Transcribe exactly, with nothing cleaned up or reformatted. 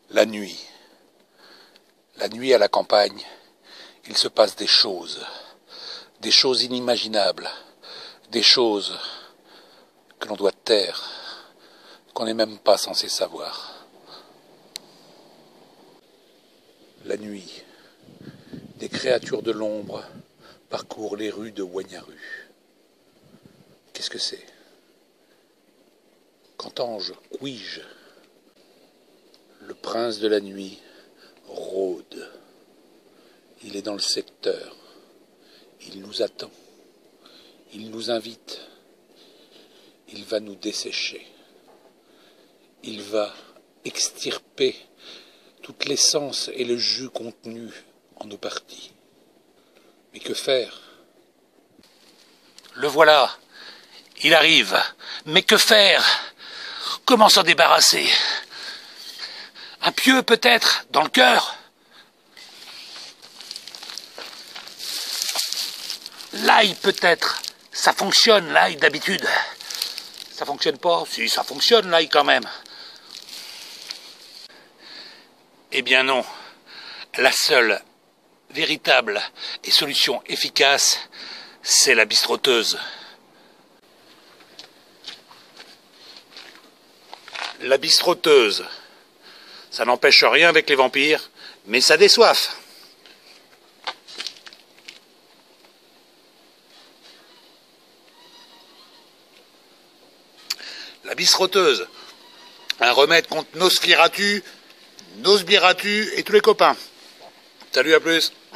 La nuit. La nuit à la campagne, il se passe des choses. Des choses inimaginables. Des choses que l'on doit taire, qu'on n'est même pas censé savoir. La nuit, des créatures de l'ombre parcourent les rues de Wagnaru. Qu'est-ce que c'est? Qu'entends-je? Qu'ouis-je? Le prince de la nuit rôde. Il est dans le secteur. Il nous attend. Il nous invite. Il va nous dessécher. Il va extirper toute l'essence et le jus contenu en nos parties. Mais que faire? Le voilà. Il arrive. Mais que faire? Comment s'en débarrasser? Un pieu peut-être dans le cœur? L'ail peut-être. Ça fonctionne l'ail d'habitude. Ça fonctionne pas? Si, ça fonctionne l'ail quand même. Eh bien non. La seule véritable et solution efficace, c'est la bistroteuse. La bistroteuse, ça n'empêche rien avec les vampires, mais ça désoiffe. La bistroteuse, un remède contre Nosferatu, Nosbiratu et tous les copains. Salut, à plus.